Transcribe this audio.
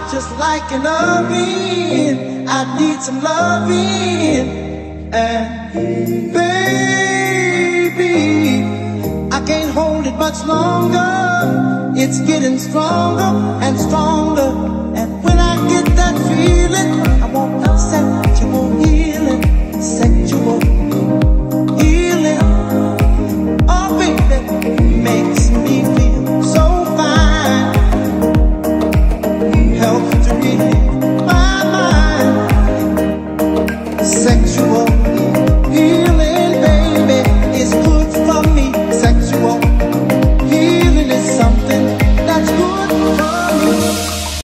just like an oven. I need some loving. And baby, I can't hold it much longer. It's getting stronger and stronger.